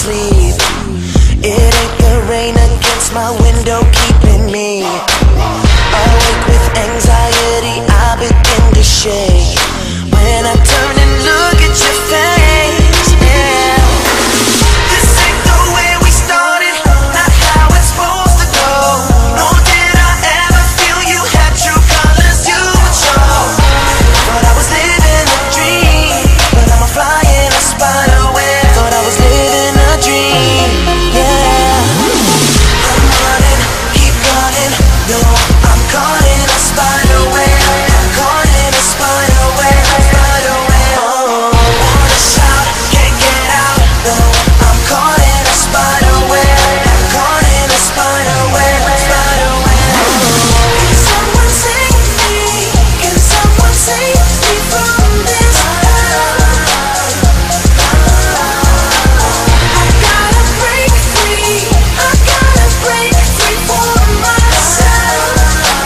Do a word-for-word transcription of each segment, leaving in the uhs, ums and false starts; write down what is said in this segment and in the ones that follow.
sleep. It ain't the rain against my window keeping me awake with anxiety. I begin to shake when I turn and look at your face. Yeah. This ain't the way we started, not how it's supposed to go. Nor did I ever feel you had true colors you would show. Thought I was living a dream, but I'm a fly in a spider web. Thought I was living a dream, yeah. I'm running, keep running, no, I'm caught in a spider web. I'm caught in a spider web, spider web. Oh, wanna shout, can't get out, no, I'm caught in a spider web. I'm caught in a spider web, spider web. Oh, can someone save me? Can someone save me from this? I gotta break free, I gotta break free for myself.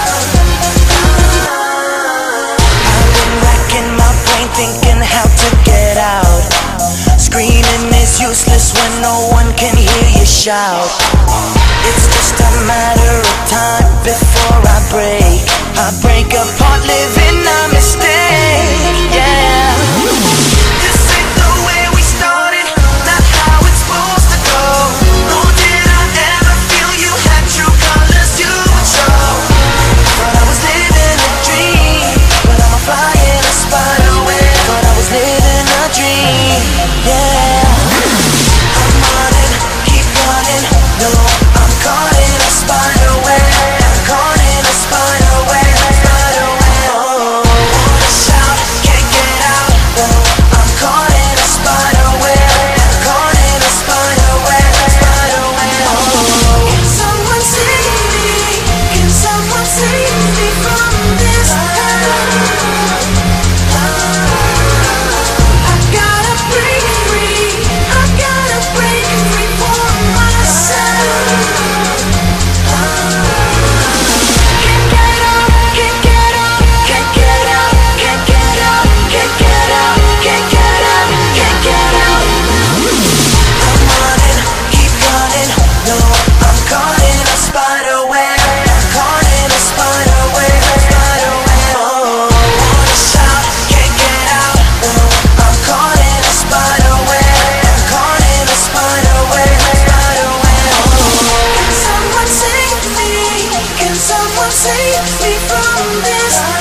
I've been racking my brain thinking how to get out. Screaming is useless when no one can hear you shout. It's just a matter of time before I break. I break apart, living a mistake, yeah. This ain't the way we started, not how it's supposed to go. Nor did I ever feel you had true colors you would show. Thought I was living a dream, but I'm a fly in a spider web. Thought I was living a dream, yeah. I'm running, keep running, no, I'm caught in a spider web. I'm caught in a spider web, spider web. Oh, wanna shout, can't get out, no, I'm caught in a spider web. I'm caught in a spider web, spider web. Oh, can someone save me? Can someone save me from this? I gotta break free, I gotta break free for myself. Can't get out, can't get out, can't get out, can't get out, can't get out, can't get out, can't get out. I'm running, keep running, no, I'm caught in a spider web. I'm caught in a spider web, spider web. Oh, wanna shout, can't get out, no, I'm caught in a spider web. I'm caught in a spider web, spider web. Oh, can someone save me? Can someone save me from this?